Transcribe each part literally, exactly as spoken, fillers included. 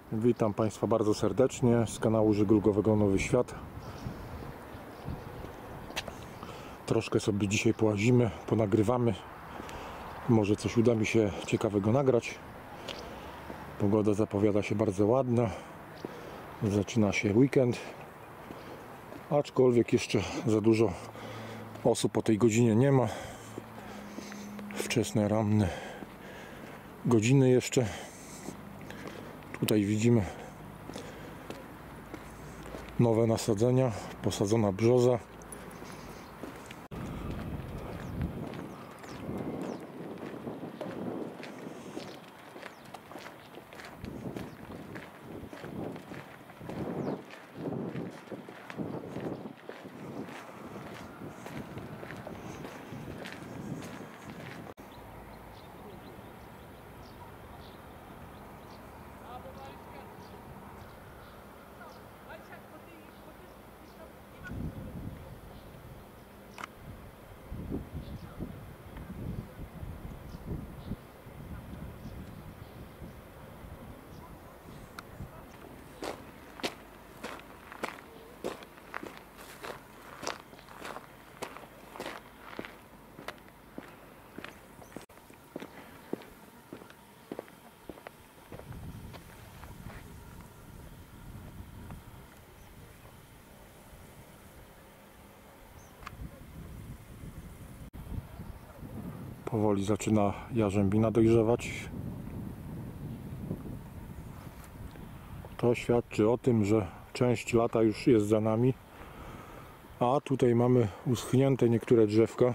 Witam Państwa bardzo serdecznie z kanału Żeglugowego Nowy Świat. Troszkę sobie dzisiaj połazimy, ponagrywamy. Może coś uda mi się ciekawego nagrać. Pogoda zapowiada się bardzo ładna. Zaczyna się weekend. Aczkolwiek jeszcze za dużo osób o tej godzinie nie ma. Wczesne, ranne godziny jeszcze. Tutaj widzimy nowe nasadzenia, posadzona brzoza. Powoli zaczyna jarzębina dojrzewać. To świadczy o tym, że część lata już jest za nami. A tutaj mamy uschnięte niektóre drzewka.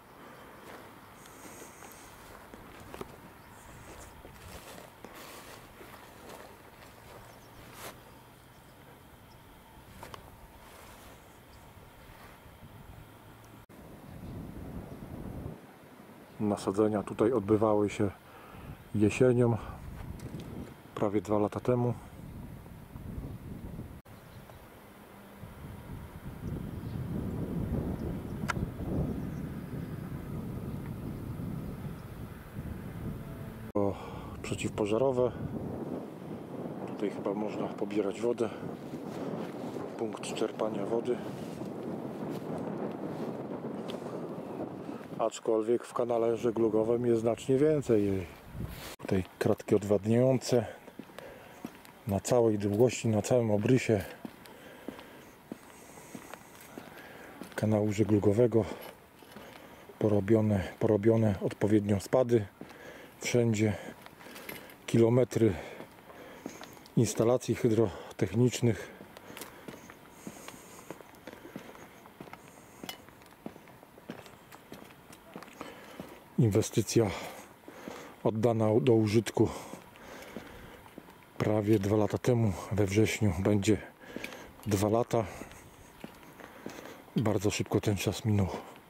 Nasadzenia tutaj odbywały się jesienią, prawie dwa lata temu. O, przeciwpożarowe. Tutaj chyba można pobierać wodę. Punkt czerpania wody. Aczkolwiek w kanale żeglugowym jest znacznie więcej jej. Tutaj kratki odwadniające na całej długości, na całym obrysie kanału żeglugowego. Porobione, porobione odpowiednio spady. Wszędzie kilometry instalacji hydrotechnicznych. Inwestycja oddana do użytku prawie dwa lata temu. We wrześniu będzie dwa lata. Bardzo szybko ten czas minął.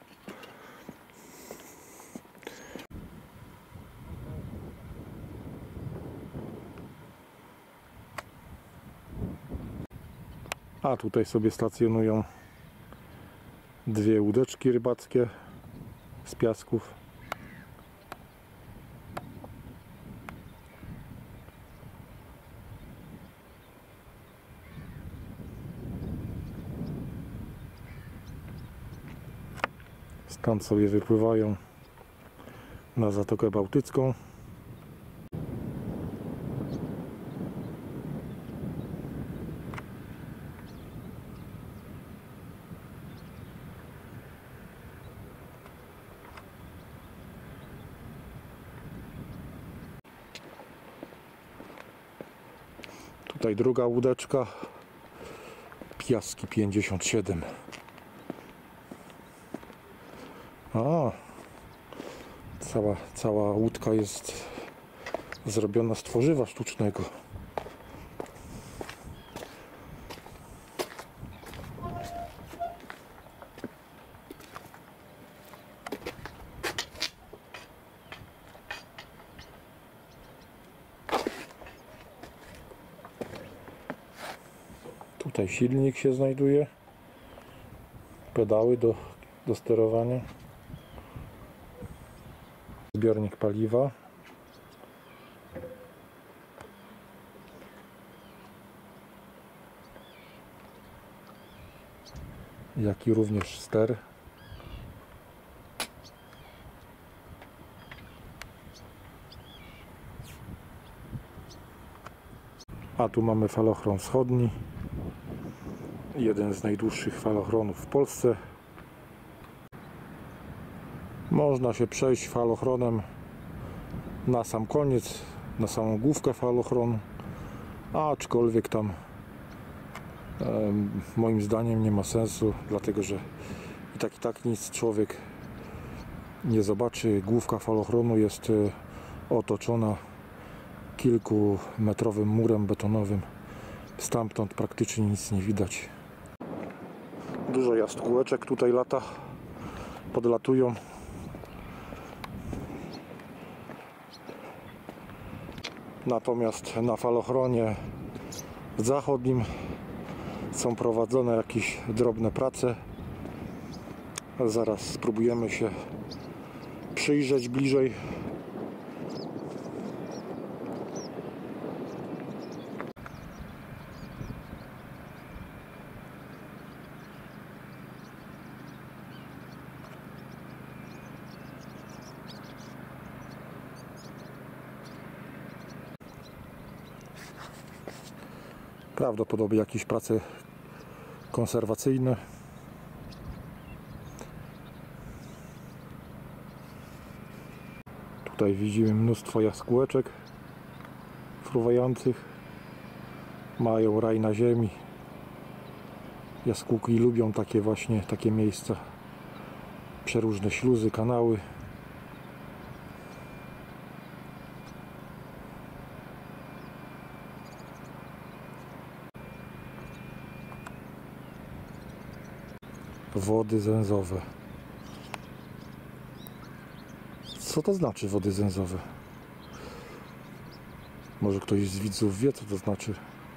A tutaj sobie stacjonują dwie łódeczki rybackie z piasków. Skąd sobie wypływają na Zatokę Bałtycką. Tutaj druga łódeczka, Piaski pięćdziesiąt siedem. A, cała, cała łódka jest zrobiona z tworzywa sztucznego. Tutaj silnik się znajduje, pedały do, do sterowania. Zbiornik paliwa. jak i również ster. A tu mamy falochron wschodni, jeden z najdłuższych falochronów w Polsce. Można się przejść falochronem na sam koniec, na samą główkę falochronu, aczkolwiek tam e, moim zdaniem nie ma sensu, dlatego że i tak i tak nic człowiek nie zobaczy. Główka falochronu jest e, otoczona kilkumetrowym murem betonowym. Stamtąd praktycznie nic nie widać. Dużo jaskółeczek tutaj lata, podlatują. Natomiast na falochronie zachodnim są prowadzone jakieś drobne prace. Zaraz spróbujemy się przyjrzeć bliżej. Prawdopodobnie jakieś prace konserwacyjne. Tutaj widzimy mnóstwo jaskółeczek fruwających. Mają raj na ziemi. Jaskółki lubią takie właśnie takie miejsca. Przeróżne śluzy, kanały. Wody zęzowe. Co to znaczy wody zęzowe? Może ktoś z widzów wie, co to znaczy?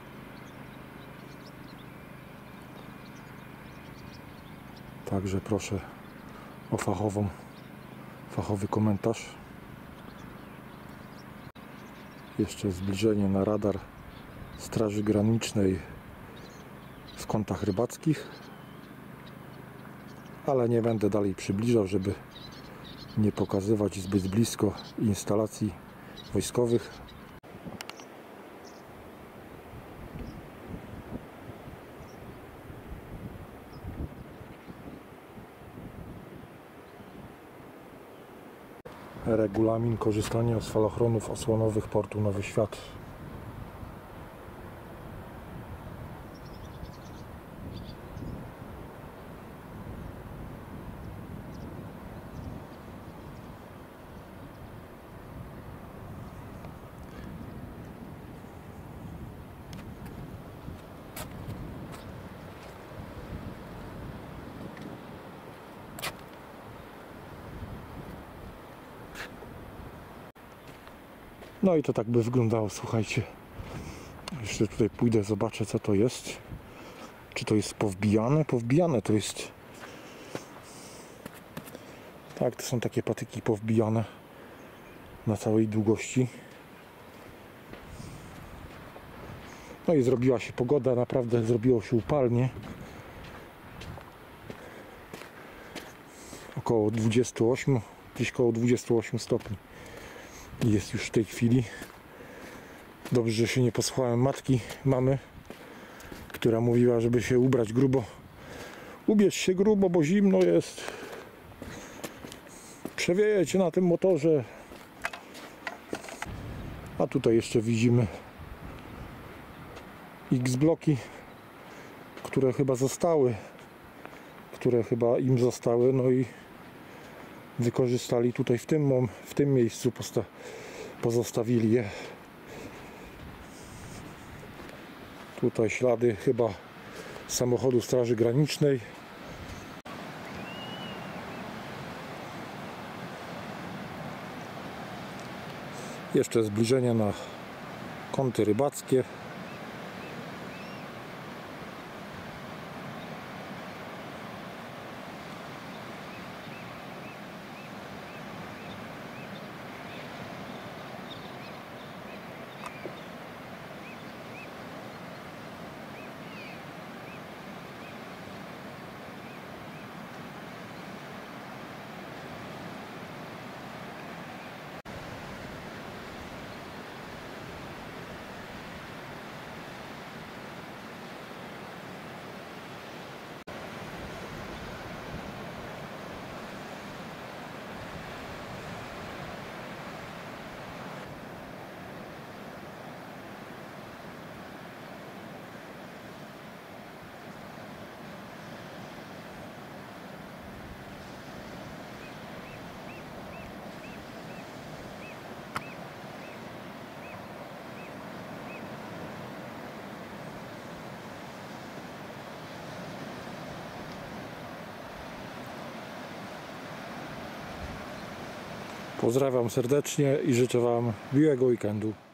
Także proszę o fachową, fachowy komentarz. Jeszcze zbliżenie na radar Straży Granicznej w kątach rybackich. Ale nie będę dalej przybliżał, żeby nie pokazywać zbyt blisko instalacji wojskowych. Regulamin korzystania z falochronów osłonowych portu Nowy Świat. No i to tak by wyglądało, słuchajcie. Jeszcze tutaj pójdę, zobaczę, co to jest. Czy to jest powbijane? Powbijane to jest. Tak, to są takie patyki powbijane na całej długości. No i zrobiła się pogoda, naprawdę zrobiło się upalnie. Około dwudziestu ośmiu, gdzieś około dwudziestu ośmiu stopni jest już w tej chwili. Dobrze, że się nie posłuchałem matki, mamy, która mówiła, żeby się ubrać grubo. Ubierz się grubo, bo zimno jest. Przewieje cię na tym motorze. A tutaj jeszcze widzimy X-bloki, które chyba zostały, które chyba im zostały, no i wykorzystali tutaj w tym, w tym miejscu, pozostawili je. Tutaj ślady chyba samochodu Straży Granicznej. Jeszcze zbliżenie na kąty rybackie. Pozdrawiam serdecznie i życzę Wam miłego weekendu.